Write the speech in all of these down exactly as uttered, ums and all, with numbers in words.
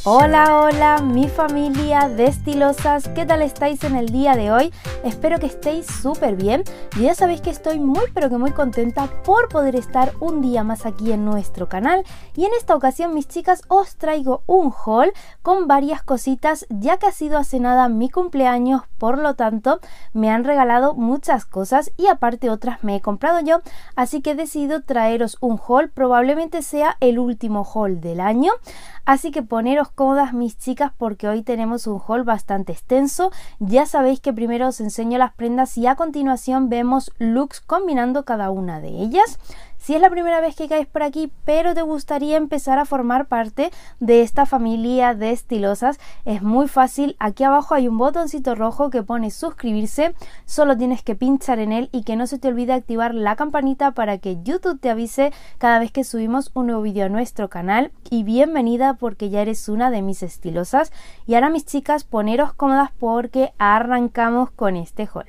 Hola, hola, mi familia de estilosas, ¿qué tal estáis en el día de hoy? Espero que estéis súper bien. Y ya sabéis que estoy muy pero que muy contenta por poder estar un día más aquí en nuestro canal. Y en esta ocasión, mis chicas, os traigo un haul con varias cositas, ya que ha sido hace nada mi cumpleaños, por lo tanto me han regalado muchas cosas y aparte otras me he comprado yo, así que he decidido traeros un haul. Probablemente sea el último haul del año, así que poneros cómodas, mis chicas, porque hoy tenemos un haul bastante extenso. Ya sabéis que primero os enseño las prendas y a continuación vemos looks combinando cada una de ellas. Si es la primera vez que caes por aquí, pero te gustaría empezar a formar parte de esta familia de estilosas, es muy fácil. Aquí abajo hay un botoncito rojo que pone suscribirse, solo tienes que pinchar en él y que no se te olvide activar la campanita para que YouTube te avise cada vez que subimos un nuevo vídeo a nuestro canal. Y bienvenida, porque ya eres una de mis estilosas. Y ahora, mis chicas, poneros cómodas porque arrancamos con este haul.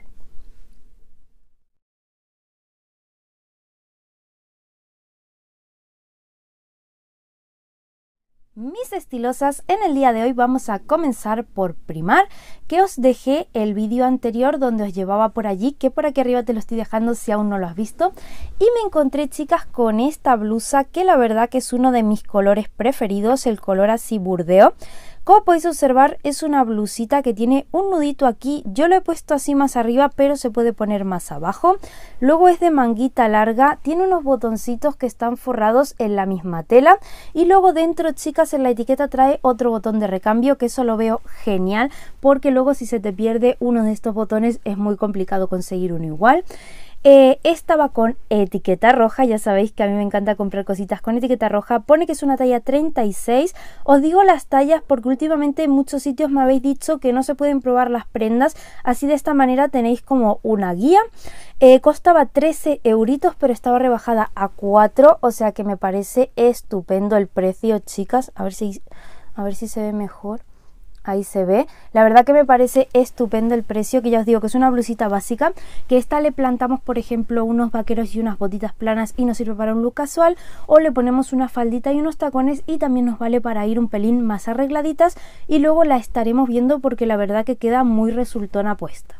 Mis estilosas, en el día de hoy vamos a comenzar por Primark, que os dejé el vídeo anterior donde os llevaba por allí, que por aquí arriba te lo estoy dejando si aún no lo has visto. Y me encontré, chicas, con esta blusa que la verdad que es uno de mis colores preferidos, el color así burdeo. Como podéis observar, es una blusita que tiene un nudito aquí. Yo lo he puesto así más arriba, pero se puede poner más abajo. Luego es de manguita larga, tiene unos botoncitos que están forrados en la misma tela. Y luego dentro, chicas, en la etiqueta trae otro botón de recambio, que eso lo veo genial, porque luego si se te pierde uno de estos botones es muy complicado conseguir uno igual. Eh, esta va con etiqueta roja, ya sabéis que a mí me encanta comprar cositas con etiqueta roja. Pone que es una talla treinta y seis. Os digo las tallas porque últimamente en muchos sitios me habéis dicho que no se pueden probar las prendas, así de esta manera tenéis como una guía. Eh, costaba trece euritos, pero estaba rebajada a cuatro, o sea que me parece estupendo el precio, chicas. A ver si, a ver si se ve mejor. Ahí se ve. La verdad que me parece estupendo el precio, que ya os digo que es una blusita básica, que esta le plantamos, por ejemplo, unos vaqueros y unas botitas planas y nos sirve para un look casual, o le ponemos una faldita y unos tacones y también nos vale para ir un pelín más arregladitas, y luego la estaremos viendo porque la verdad que queda muy resultona puesta.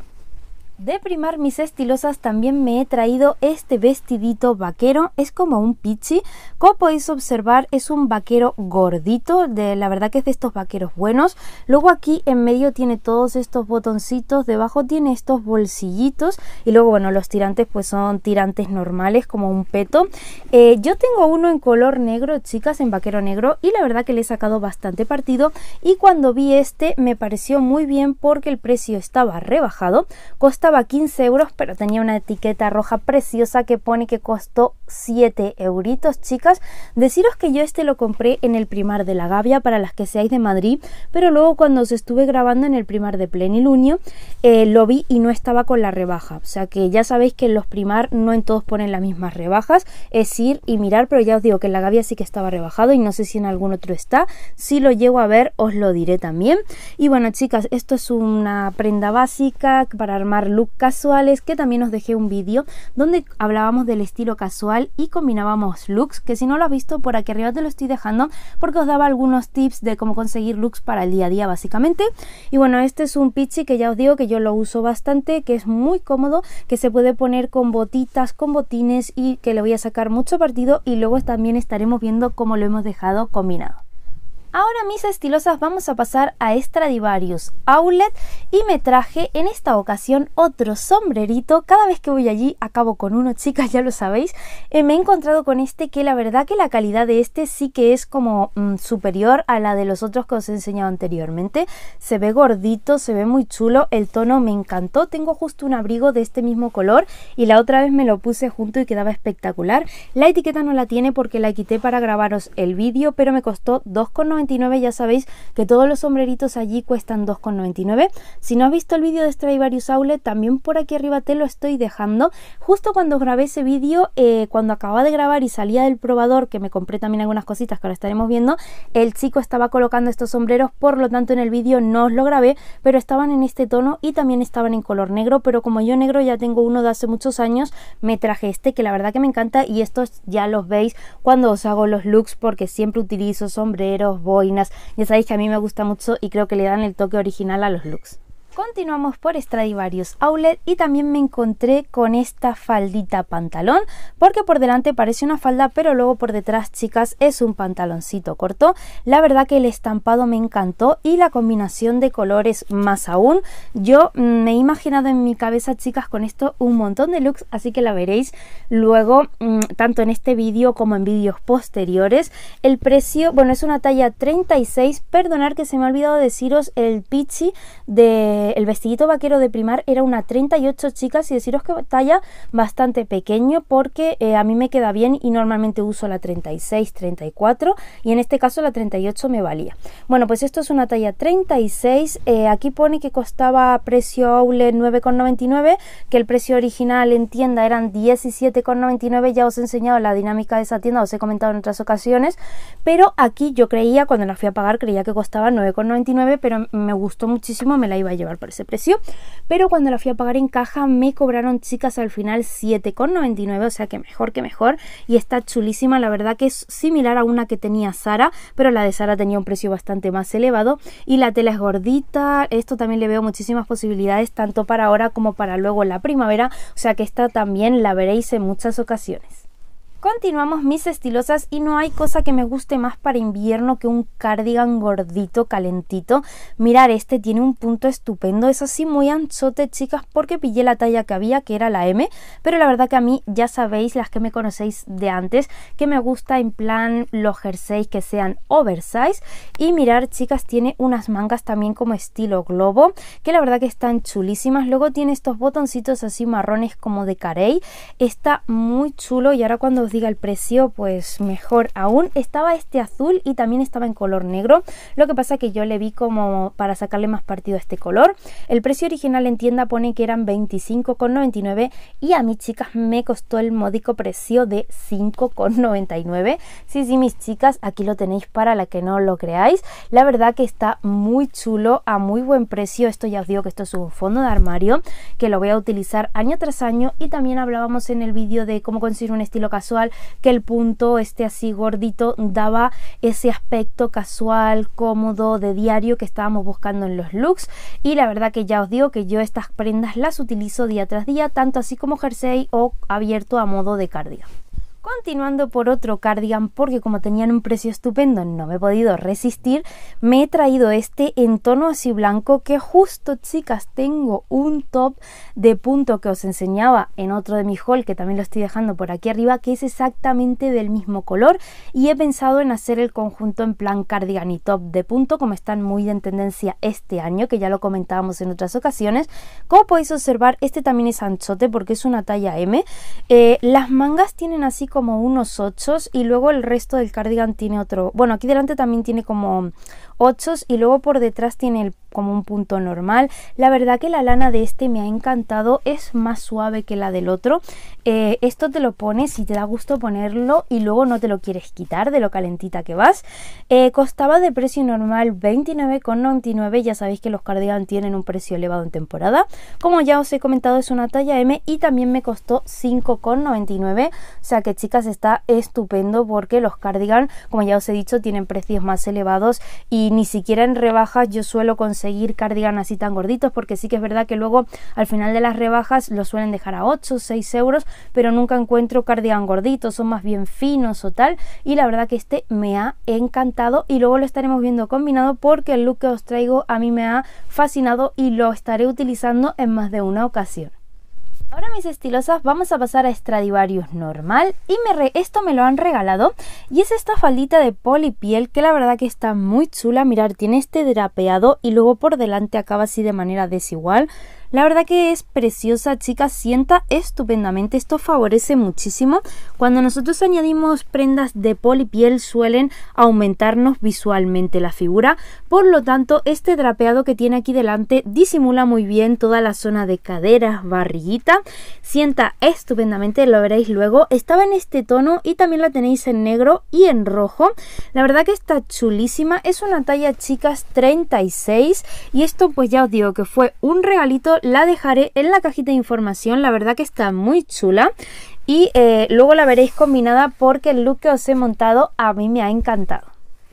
De Primark, mis estilosas, también me he traído este vestidito vaquero. Es como un pichi. Como podéis observar, es un vaquero gordito, de la verdad que es de estos vaqueros buenos. Luego aquí en medio tiene todos estos botoncitos, debajo tiene estos bolsillitos y luego, bueno, los tirantes pues son tirantes normales como un peto. Eh, yo tengo uno en color negro, chicas, en vaquero negro, y la verdad que le he sacado bastante partido, y cuando vi este me pareció muy bien porque el precio estaba rebajado. Costaba quince euros, pero tenía una etiqueta roja preciosa que pone que costó siete euritos, chicas. Deciros que yo este lo compré en el Primark de la Gavia, para las que seáis de Madrid, pero luego cuando os estuve grabando en el Primark de Plenilunio eh, lo vi y no estaba con la rebaja, o sea que ya sabéis que en los Primark no en todos ponen las mismas rebajas, es ir y mirar, pero ya os digo que en la Gavia sí que estaba rebajado y no sé si en algún otro está. Si lo llego a ver os lo diré también. Y bueno, chicas, esto es una prenda básica para armar look casuales, que también os dejé un vídeo donde hablábamos del estilo casual y combinábamos looks, que si no lo has visto, por aquí arriba te lo estoy dejando porque os daba algunos tips de cómo conseguir looks para el día a día básicamente. Y bueno, este es un pichi que ya os digo que yo lo uso bastante, que es muy cómodo, que se puede poner con botitas, con botines, y que le voy a sacar mucho partido, y luego también estaremos viendo cómo lo hemos dejado combinado. Ahora, mis estilosas, vamos a pasar a Stradivarius Outlet y me traje en esta ocasión otro sombrerito. Cada vez que voy allí acabo con uno, chicas, ya lo sabéis. Eh, me he encontrado con este, que la verdad que la calidad de este sí que es como mmm, superior a la de los otros que os he enseñado anteriormente. Se ve gordito, se ve muy chulo, el tono me encantó. Tengo justo un abrigo de este mismo color y la otra vez me lo puse junto y quedaba espectacular. La etiqueta no la tiene porque la quité para grabaros el vídeo, pero me costó dos con noventa y nueve. Ya sabéis que todos los sombreritos allí cuestan dos con noventa y nueve. Si no has visto el vídeo de Stradivarius Outlet, también por aquí arriba te lo estoy dejando. Justo cuando grabé ese vídeo, eh, cuando acababa de grabar y salía del probador, que me compré también algunas cositas que ahora estaremos viendo, el chico estaba colocando estos sombreros, por lo tanto en el vídeo no os lo grabé, pero estaban en este tono y también estaban en color negro, pero como yo negro ya tengo uno de hace muchos años, me traje este, que la verdad que me encanta, y estos ya los veis cuando os hago los looks, porque siempre utilizo sombreros, boinas. Ya sabéis que a mí me gusta mucho y creo que le dan el toque original a los looks. Continuamos por Stradivarius Outlet y también me encontré con esta faldita pantalón, porque por delante parece una falda pero luego por detrás, chicas, es un pantaloncito corto. La verdad que el estampado me encantó y la combinación de colores más aún. Yo me he imaginado en mi cabeza, chicas, con esto un montón de looks, así que la veréis luego tanto en este vídeo como en vídeos posteriores. El precio, bueno, es una talla treinta y seis, perdonar que se me ha olvidado deciros el pichi de el vestidito vaquero de Primark era una treinta y ocho, chicas, y deciros que talla bastante pequeño porque eh, a mí me queda bien y normalmente uso la treinta y seis, treinta y cuatro y en este caso la treinta y ocho me valía. Bueno, pues esto es una talla treinta y seis, eh, aquí pone que costaba precio outlet nueve con noventa y nueve, que el precio original en tienda eran diecisiete con noventa y nueve, ya os he enseñado la dinámica de esa tienda, os he comentado en otras ocasiones, pero aquí yo creía, cuando la fui a pagar, creía que costaba nueve con noventa y nueve, pero me gustó muchísimo, me la iba a llevar por ese precio, pero cuando la fui a pagar en caja me cobraron, chicas, al final siete con noventa y nueve, o sea que mejor que mejor, y está chulísima. La verdad que es similar a una que tenía Zara, pero la de Zara tenía un precio bastante más elevado y la tela es gordita. Esto también le veo muchísimas posibilidades tanto para ahora como para luego la primavera, o sea que esta también la veréis en muchas ocasiones. Continuamos, mis estilosas, y no hay cosa que me guste más para invierno que un cardigan gordito, calentito. Mirar, este tiene un punto estupendo, es así muy anchote, chicas, porque pillé la talla que había, que era la eme, pero la verdad que a mí, ya sabéis, las que me conocéis de antes, que me gusta en plan los jerseys que sean oversize. Y mirar, chicas, tiene unas mangas también como estilo globo, que la verdad que están chulísimas. Luego tiene estos botoncitos así marrones como de carey, está muy chulo. Y ahora cuando os diga el precio, pues mejor aún. Estaba este azul y también estaba en color negro, lo que pasa que yo le vi como para sacarle más partido a este color. El precio original en tienda pone que eran veinticinco con noventa y nueve y a mí, chicas, me costó el módico precio de cinco con noventa y nueve. Sí, sí, mis chicas, aquí lo tenéis para la que no lo creáis. La verdad que está muy chulo, a muy buen precio. Esto ya os digo que esto es un fondo de armario que lo voy a utilizar año tras año, y también hablábamos en el vídeo de cómo conseguir un estilo casual que el punto este así gordito daba ese aspecto casual, cómodo, de diario que estábamos buscando en los looks. Y la verdad que ya os digo que yo estas prendas las utilizo día tras día, tanto así como jersey o abierto a modo de cardigan. Continuando por otro cardigan, porque como tenían un precio estupendo no me he podido resistir, me he traído este en tono así blanco, que justo, chicas, tengo un top de punto que os enseñaba en otro de mi haul, que también lo estoy dejando por aquí arriba, que es exactamente del mismo color, y he pensado en hacer el conjunto en plan cardigan y top de punto, como están muy en tendencia este año, que ya lo comentábamos en otras ocasiones. Como podéis observar, este también es anchote porque es una talla eme, eh, las mangas tienen así como unos ochos y luego el resto del cardigan tiene otro, bueno, aquí delante también tiene como ochos y luego por detrás tiene el, como un punto normal. La verdad que la lana de este me ha encantado, es más suave que la del otro. Eh, esto te lo pones y te da gusto ponerlo y luego no te lo quieres quitar de lo calentita que vas. Eh, costaba de precio normal veintinueve con noventa y nueve, ya sabéis que los cardigan tienen un precio elevado en temporada. Como ya os he comentado, es una talla eme y también me costó cinco con noventa y nueve, o sea que, chicas, está estupendo porque los cardigan, como ya os he dicho, tienen precios más elevados y ni siquiera en rebajas yo suelo conseguir cardigan así tan gorditos, porque sí que es verdad que luego al final de las rebajas los suelen dejar a ocho o seis euros, pero nunca encuentro cardigan gorditos, son más bien finos o tal, y la verdad que este me ha encantado y luego lo estaremos viendo combinado porque el look que os traigo a mí me ha fascinado y lo estaré utilizando en más de una ocasión. Ahora, mis estilosas, vamos a pasar a Stradivarius normal y me re esto me lo han regalado y es esta faldita de polipiel que la verdad que está muy chula. Mirad, tiene este drapeado y luego por delante acaba así de manera desigual. La verdad que es preciosa, chicas, sienta estupendamente, esto favorece muchísimo. Cuando nosotros añadimos prendas de polipiel suelen aumentarnos visualmente la figura, por lo tanto este drapeado que tiene aquí delante disimula muy bien toda la zona de caderas, barriguita, sienta estupendamente, lo veréis luego. Estaba en este tono y también la tenéis en negro y en rojo. La verdad que está chulísima, es una talla, chicas, treinta y seis y esto pues ya os digo que fue un regalito. La dejaré en la cajita de información, la verdad que está muy chula y eh, luego la veréis combinada porque el look que os he montado a mí me ha encantado.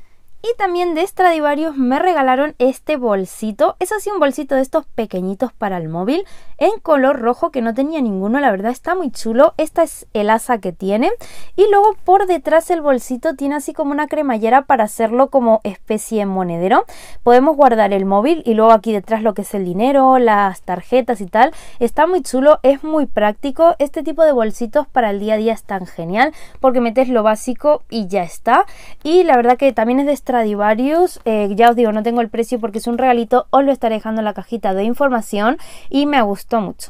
Y también de Stradivarius me regalaron este bolsito. Es así un bolsito de estos pequeñitos para el móvil en color rojo que no tenía ninguno, la verdad está muy chulo. Esta es el asa que tiene y luego por detrás el bolsito tiene así como una cremallera para hacerlo como especie de monedero. Podemos guardar el móvil y luego aquí detrás lo que es el dinero, las tarjetas y tal. Está muy chulo, es muy práctico. Este tipo de bolsitos para el día a día es tan genial porque metes lo básico y ya está. Y la verdad que también es de Stradivarius, eh, ya os digo, no tengo el precio porque es un regalito, os lo estaré dejando en la cajita de información y me gustó mucho.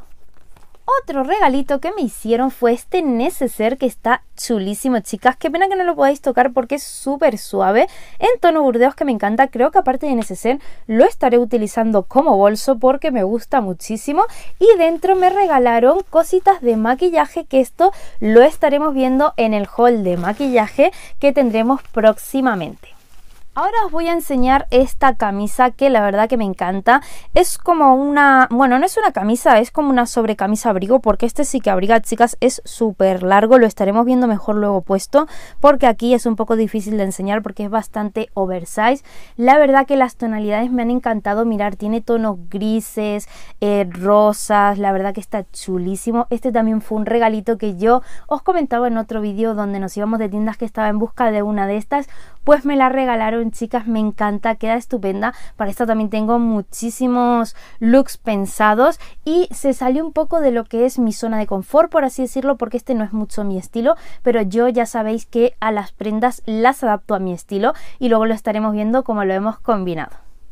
Otro regalito que me hicieron fue este neceser que está chulísimo, chicas. Qué pena que no lo podáis tocar porque es súper suave, en tono burdeos que me encanta. Creo que aparte de neceser lo estaré utilizando como bolso porque me gusta muchísimo. Y dentro me regalaron cositas de maquillaje, que esto lo estaremos viendo en el haul de maquillaje que tendremos próximamente. Ahora os voy a enseñar esta camisa que la verdad que me encanta. Es como una... bueno, no es una camisa, es como una sobrecamisa abrigo porque este sí que abriga, chicas, es súper largo. Lo estaremos viendo mejor luego puesto porque aquí es un poco difícil de enseñar porque es bastante oversize. La verdad que las tonalidades me han encantado. Mirar, tiene tonos grises, eh, rosas, la verdad que está chulísimo. Este también fue un regalito que yo os comentaba en otro vídeo donde nos íbamos de tiendas que estaba en busca de una de estas. Pues me la regalaron, chicas, me encanta, queda estupenda. Para esta también tengo muchísimos looks pensados y se salió un poco de lo que es mi zona de confort, por así decirlo, porque este no es mucho mi estilo, pero yo ya sabéis que a las prendas las adapto a mi estilo y luego lo estaremos viendo cómo lo hemos combinado.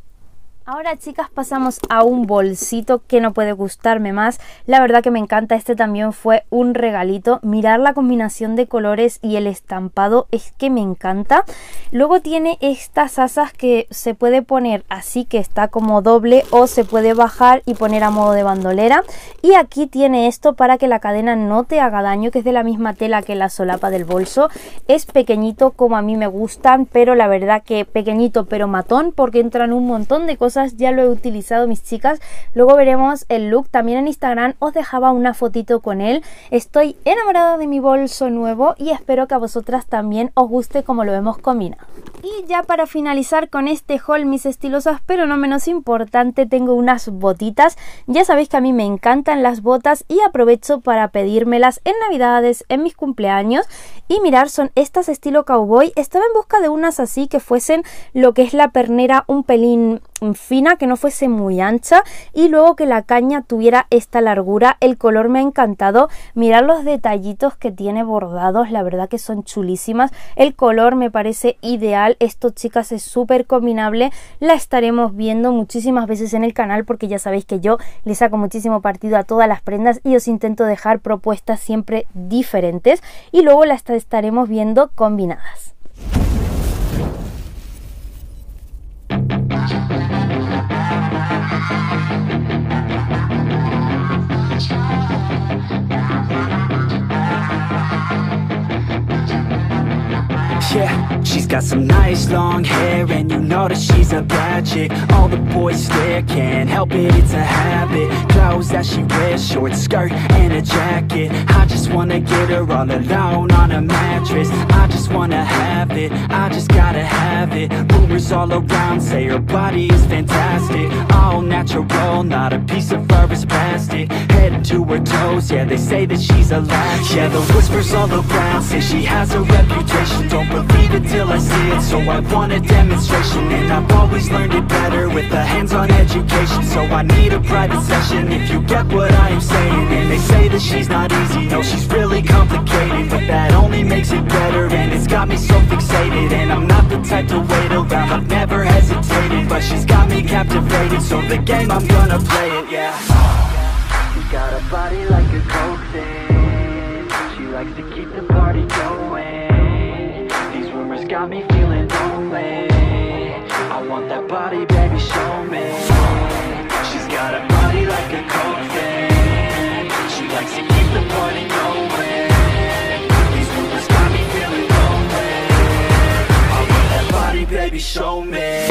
Ahora, chicas, pasamos a un bolsito que no puede gustarme más. La verdad que me encanta, este también fue un regalito. Mirar la combinación de colores y el estampado es que me encanta. Luego tiene estas asas que se puede poner así, que está como doble, o se puede bajar y poner a modo de bandolera. Y aquí tiene esto para que la cadena no te haga daño, que es de la misma tela que la solapa del bolso. Es pequeñito como a mí me gustan, pero la verdad que pequeñito pero matón porque entran un montón de cosas. Ya lo he utilizado, mis chicas. Luego veremos el look. También en Instagram os dejaba una fotito con él. Estoy enamorada de mi bolso nuevo y espero que a vosotras también os guste como lo hemos combinado. Y ya para finalizar con este haul, mis estilosas, pero no menos importante, tengo unas botitas. Ya sabéis que a mí me encantan las botas y aprovecho para pedírmelas en navidades, en mis cumpleaños. Y mirar, son estas estilo cowboy. Estaba en busca de unas así que fuesen lo que es la pernera un pelín fina, que no fuese muy ancha y luego que la caña tuviera esta largura. El color me ha encantado. Mirad los detallitos que tiene bordados, la verdad que son chulísimas. El color me parece ideal. Esto, chicas, es súper combinable. La estaremos viendo muchísimas veces en el canal porque ya sabéis que yo le saco muchísimo partido a todas las prendas y os intento dejar propuestas siempre diferentes y luego las estaremos viendo combinadas. Yeah, she's got some nice long hair and you know that she's a bad chick. All the boys stare, can't help it, it's a habit. Clothes that she wears, short skirt and a jacket. I just wanna get her all alone on a mattress. I just wanna have it, I just gotta have it. Rumors all around say her body is fantastic. All natural, not a piece of fur is plastic. Head to her toes, yeah, they say that she's a latch. Yeah, the whispers all around say she has a reputation. Don't believe it till I see it, so I want a demonstration. And I've always learned it better with a hands-on education. So I need a private session if you get what I am saying. And they say that she's not easy, no, she's really complicated, but that only makes it better, and it's got me so fixated. And I'm not the type to wait around, I've never hesitated, but she's got me captivated, so the game, I'm gonna play it, yeah. She's got a body like a coke thing, she likes to keep the party going. These rumors got me feeling lonely, I want that body, baby, show me. She's got a body like a coke thing, she likes to keep the party going. These rumors got me feeling lonely, I want that body, baby, show me.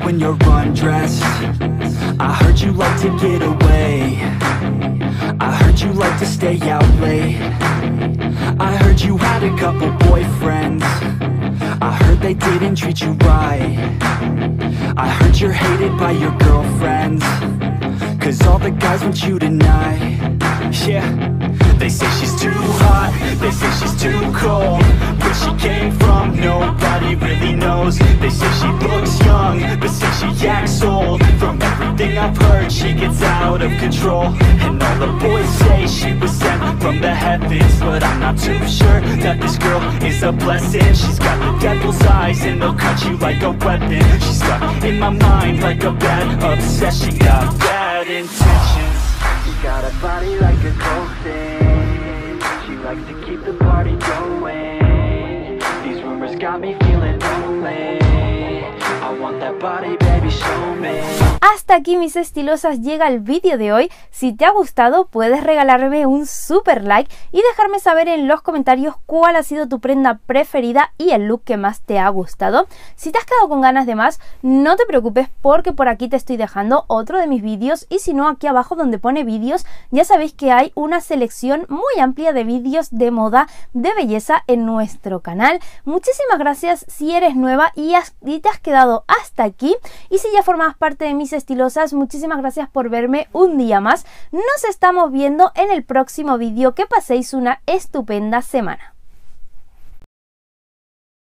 when you're undressed. I heard you like to get away. I heard you like to stay out late. I heard you had a couple boyfriends. I heard they didn't treat you right. I heard you're hated by your girlfriends, cause all the guys want you tonight. Yeah, they say she's too hot, they say she's too cold. Where she came from, nobody really knows. They say she looks young, but say she acts old. From everything I've heard, she gets out of control. And all the boys say she was sent from the heavens, but I'm not too sure that this girl is a blessing. She's got the devil's eyes and they'll cut you like a weapon. She's stuck in my mind like a bad obsession. Got bad intentions. She got a body like a coffin. She likes to keep the party going. These rumors got me feeling lonely. I want that body, baby, show me. Hasta aquí, mis estilosas, llega el vídeo de hoy. Si te ha gustado, puedes regalarme un super like y dejarme saber en los comentarios cuál ha sido tu prenda preferida y el look que más te ha gustado. Si te has quedado con ganas de más, no te preocupes, porque por aquí te estoy dejando otro de mis vídeos, y si no, aquí abajo donde pone vídeos, ya sabéis que hay una selección muy amplia de vídeos de moda, de belleza en nuestro canal. Muchísimas gracias si eres nueva y, has, y te has quedado hasta aquí, y si ya formas parte de mis estilosas, muchísimas gracias por verme un día más. Nos estamos viendo en el próximo vídeo. Que paséis una estupenda semana.